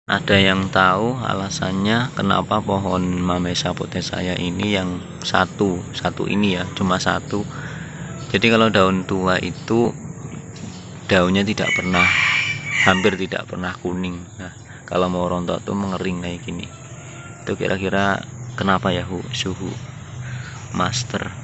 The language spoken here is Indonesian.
Ada yang tahu alasannya kenapa pohon Mamesa potesaya ini yang satu ini ya, cuma satu. Jadi kalau daun tua itu daunnya hampir tidak pernah kuning. Nah, kalau mau rontok tuh mengering kayak gini. Itu kira-kira kenapa ya, suhu master?